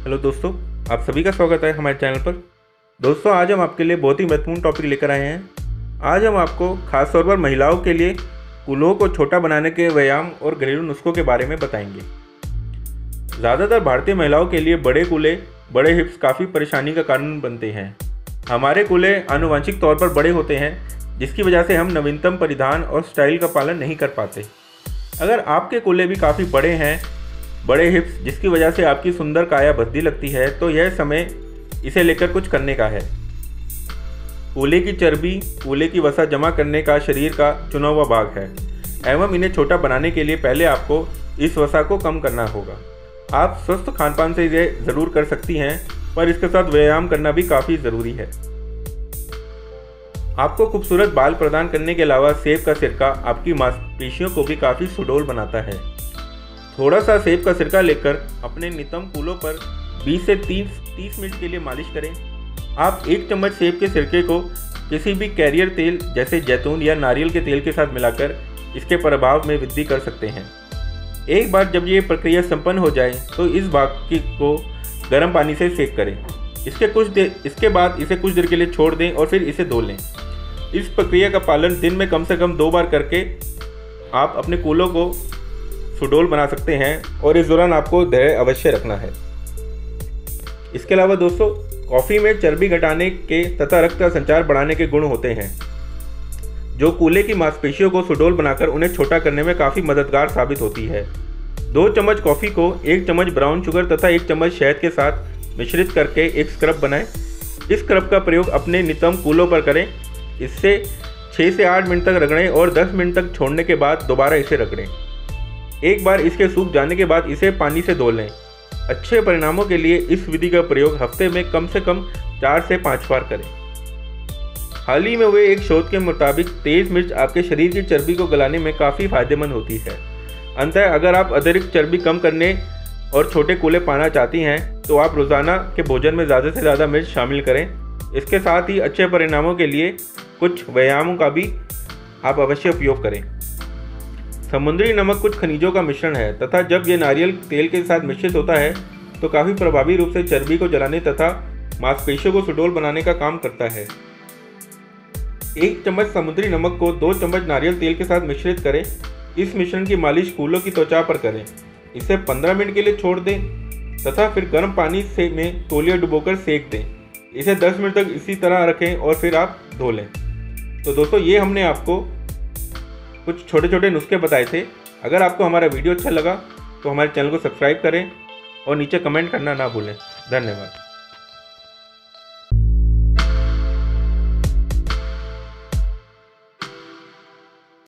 Hello दोस्तों, आप सभी का स्वागत है हमारे चैनल पर। दोस्तों, आज हम आपके लिए बहुत ही महत्वपूर्ण टॉपिक लेकर आए हैं। आज हम आपको खास तौर पर महिलाओं के लिए कूल्हों को छोटा बनाने के व्यायाम और घरेलू नुस्खों के बारे में बताएंगे। ज़्यादातर भारतीय महिलाओं के लिए बड़े कूल्हे, बड़े हिप्स काफ़ी परेशानी का कारण बनते हैं। हमारे कूल्हे आनुवंशिक तौर पर बड़े होते हैं, जिसकी वजह से हम नवीनतम परिधान और स्टाइल का पालन नहीं कर पाते। अगर आपके कूल्हे भी काफ़ी बड़े हैं, बड़े हिप्स, जिसकी वजह से आपकी सुंदर काया भद्दी लगती है, तो यह समय इसे लेकर कुछ करने का है। कूल्हे की चर्बी कूल्हे की वसा जमा करने का शरीर का चुना हुआ भाग है एवं इन्हें छोटा बनाने के लिए पहले आपको इस वसा को कम करना होगा। आप स्वस्थ खानपान से इसे ज़रूर कर सकती हैं, पर इसके साथ व्यायाम करना भी काफ़ी ज़रूरी है। आपको खूबसूरत बाल प्रदान करने के अलावा सेब का सिरका आपकी मांसपेशियों को भी काफ़ी सुडौल बनाता है। थोड़ा सा सेब का सिरका लेकर अपने नितंब कूल्हों पर 20 से 30 मिनट के लिए मालिश करें। आप 1 चम्मच सेब के सिरके को किसी भी कैरियर तेल जैसे जैतून या नारियल के तेल के साथ मिलाकर इसके प्रभाव में वृद्धि कर सकते हैं। एक बार जब ये प्रक्रिया संपन्न हो जाए तो इस भाग को गर्म पानी से सेक करें। इसके बाद इसे कुछ देर के लिए छोड़ दें और फिर इसे धो लें। इस प्रक्रिया का पालन दिन में कम से कम 2 बार करके आप अपने कूल्हों को सुडौल बना सकते हैं और इस दौरान आपको धैर्य अवश्य रखना है। इसके अलावा दोस्तों, कॉफ़ी में चर्बी घटाने के तथा रक्त का संचार बढ़ाने के गुण होते हैं, जो कूल्हे की मांसपेशियों को सुडौल बनाकर उन्हें छोटा करने में काफ़ी मददगार साबित होती है। 2 चम्मच कॉफ़ी को 1 चम्मच ब्राउन शुगर तथा 1 चम्मच शहद के साथ मिश्रित करके एक स्क्रब बनाएं। इस स्क्रब का प्रयोग अपने नितंब कूल्हों पर करें। इससे 6 से 8 मिनट तक रगड़ें और 10 मिनट तक छोड़ने के बाद दोबारा इसे रगड़ें। एक बार इसके सूख जाने के बाद इसे पानी से धो लें। अच्छे परिणामों के लिए इस विधि का प्रयोग हफ्ते में कम से कम 4 से 5 बार करें। हाल ही में हुए एक शोध के मुताबिक तेज मिर्च आपके शरीर की चर्बी को गलाने में काफ़ी फायदेमंद होती है। अंततः अगर आप अतिरिक्त चर्बी कम करने और छोटे कूल्हे पाना चाहती हैं, तो आप रोज़ाना के भोजन में ज़्यादा से ज़्यादा मिर्च शामिल करें। इसके साथ ही अच्छे परिणामों के लिए कुछ व्यायामों का भी आप अवश्य उपयोग करें। समुद्री नमक कुछ खनिजों का मिश्रण है तथा जब यह नारियल तेल के साथ मिश्रित होता है तो काफ़ी प्रभावी रूप से चर्बी को जलाने तथा मांसपेशियों को सुडौल बनाने का काम करता है। 1 चम्मच समुद्री नमक को 2 चम्मच नारियल तेल के साथ मिश्रित करें। इस मिश्रण की मालिश कूल्हों की त्वचा पर करें। इसे 15 मिनट के लिए छोड़ दें तथा फिर गर्म पानी में तौलिया डुबोकर सेक दें। इसे 10 मिनट तक इसी तरह रखें और फिर आप धो लें। तो दोस्तों, ये हमने आपको कुछ छोटे छोटे नुस्खे बताए थे। अगर आपको हमारा वीडियो अच्छा लगा तो हमारे चैनल को सब्सक्राइब करें और नीचे कमेंट करना ना भूलें। धन्यवाद।